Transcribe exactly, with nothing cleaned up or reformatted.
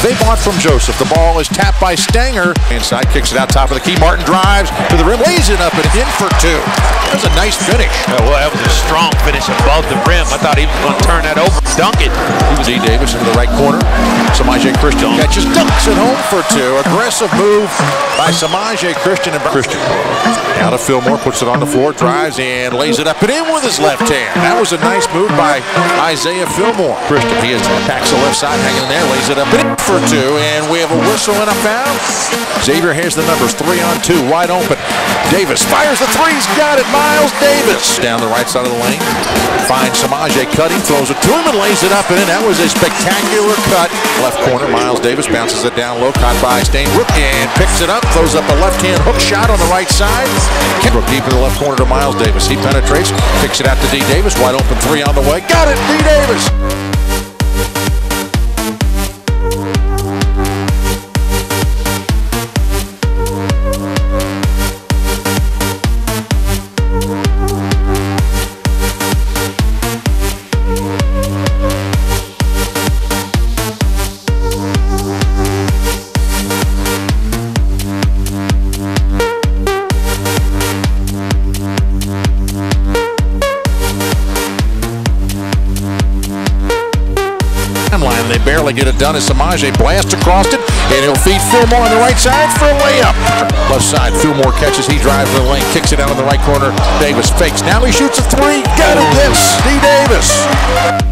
they bought from Joseph. The ball is tapped by Stanger. Inside, kicks it out top of the key. Martin drives to the rim, lays it up and in for two. That was a nice finish. Yeah, well, that was a strong finish above the rim. I thought he was going to turn that over, dunk it. D. Davis into the right corner. Samaje Christian catches, dunks it home for two. Aggressive move by Samaje Christian. And Christian out of Fillmore, puts it on the floor, drives and lays it up and in with his left hand. That was a nice move by Isaiah Fillmore. Christian, he is attacks the left side, hanging in there, lays it up and in for two. And we have a whistle and a foul. Xavier has the numbers, three on two, wide open. Davis fires the three, he's got it. Miles Davis down the right side of the lane. Finds Samaje cutting, throws it to him and lays it up and in. That was a spectacular cut. Left corner, Miles Davis bounces it down low, caught by Stainbrook and picks it up, throws up a left-hand hook shot on the right side. Kendrick deep in the left corner to Miles Davis. He penetrates, kicks it out to D. Davis, wide open three on the way. Got it, D. Davis. Line. They barely get it done as Samaje blasts across it, and he'll feed Fillmore on the right side for a layup. Left side, Fillmore catches, he drives in the lane, kicks it out in the right corner. Davis fakes, now he shoots a three, got it, hits, D. Davis.